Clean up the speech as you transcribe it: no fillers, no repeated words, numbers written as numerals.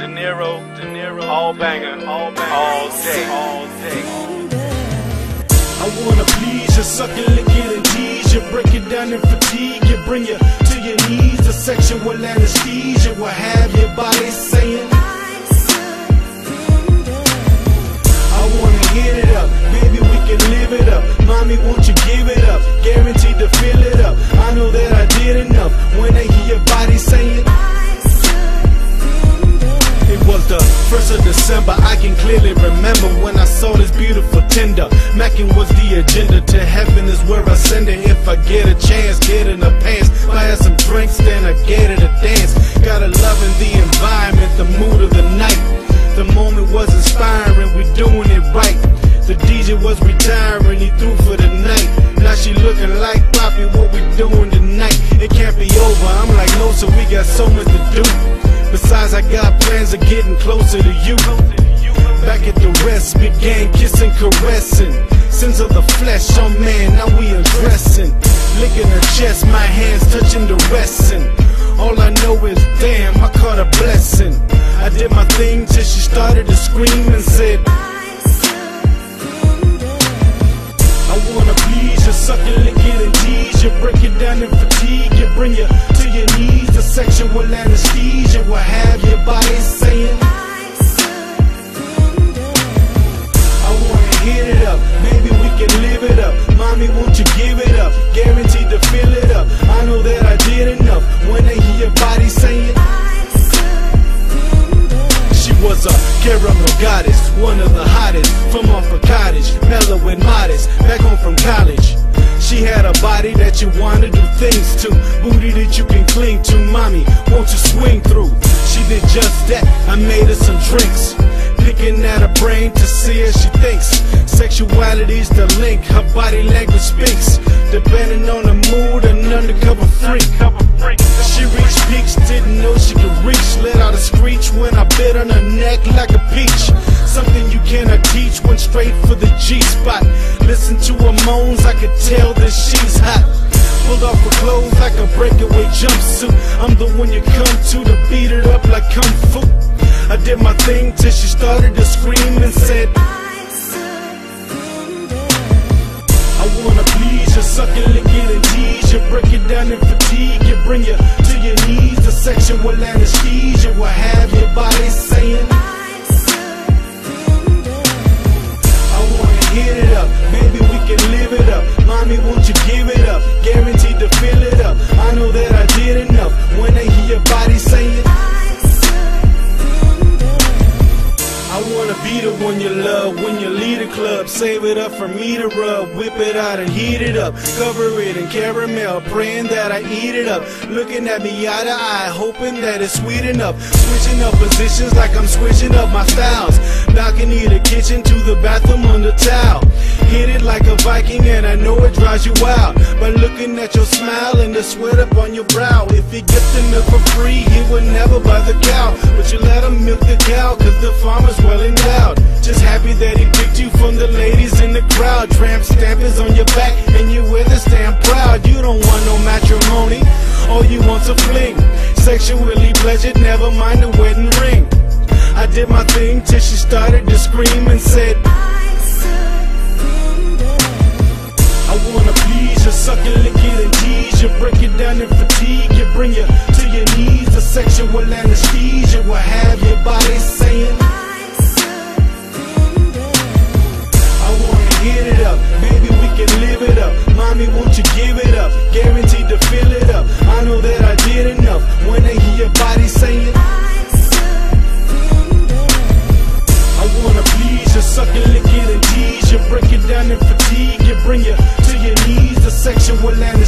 De Niro, all banger, all day. I wanna please you, suck it, lick it and tease you, break it down in fatigue you, bring you to your knees, the sexual anesthesia will have your body saying I wanna hit it up, maybe we can live it up, mommy won't you give it up, guaranteed to fill it up, I know that I did enough, when they hear your body saying it was the 1st of December, I can clearly remember when I saw this beautiful tender. Mackin' was the agenda, to heaven is where I send it. If I get a chance, get in the pants, buy her some drinks, then I get her to dance. Gotta love in the environment, the mood of the night. The moment was inspiring, we doing it right. The DJ was retiring, he threw for the night. Now she looking like Poppy, what we doing tonight? It can't be over, I'm like no, so we got so much to do. Besides, I got plans of getting closer to you. Back at the rest, began kissing, caressing. Sins of the flesh, oh man, now we undressing. Licking her chest, my hands touching the resting. All I know is, damn, I caught a blessing. I did my thing till she started to scream and said I wanna please you, suck it, lick it and tease you, break it down in fatigue you, bring you to your knees, the sexual anesthesia will have your body saying I wanna hit it up, maybe we can live it up, mommy won't you give it up, guaranteed to fill it up, I know that I did enough, when they hear your body saying she was a caramel goddess, one of the hottest, from off a cottage, mellow and modest, back home from college. She had a body that you wanna do things to, booty that you can cling to, mommy, won't you swing through? She did just that, I made her some drinks, picking at her brain to see how she thinks. Sexuality's the link, her body language speaks, depending on the mood, an undercover freak. She reached peaks, didn't know she could reach, let out a screech when I bit on her neck like a peach. Something you cannot teach, went straight for the G-spot. Listen to her moans, I could tell that she's hot. Pulled off her clothes like a breakaway jumpsuit. I'm the one you come to beat it up like Kung Fu. I did my thing till she started to scream and said I wanna please you, suck it, lick it and tease you, break it down in fatigue you, bring you to your knees, the sexual anesthesia will have your body saying I wanna hit it up, maybe we can live it up, mommy won't you give it up, guaranteed to fill it up, I know that I did enough, when they hear your body saying I wanna be the one you love when you lead a club. Save it up for me to rub, whip it out and heat it up, cover it in caramel, praying that I eat it up, looking at me eye to eye, hoping that it's sweet enough, switching up positions like I'm switching up my styles, balcony to kitchen to the bathroom on the towel, hit it like a Viking and I know it drives you wild, but looking at your smile and the sweat up on your brow, if you get the milk for free he would never buy the cow, but you let him milk the cow cause the farmer's well endowed, just happy that he picked you from the ladies in the crowd, tramp stamp is on your back and you wear the stamp proud, you don't want no matrimony, all you want's a fling, sexually pleasured, never mind the wedding ring, I did my thing till she started to scream and said I wanna please you, suck it, lick it and tease you, break it down in fatigue you, bring you to your knees, the sexual anesthesia will have your body saying I wanna hit it up, maybe we can live it up, mommy won't you give it up, guaranteed to fill it up, I know that I did enough, when they hear your body saying I wanna please you, suck it, lick it and tease you, break it down in fatigue you, bring you to your knees, the sexual anesthesia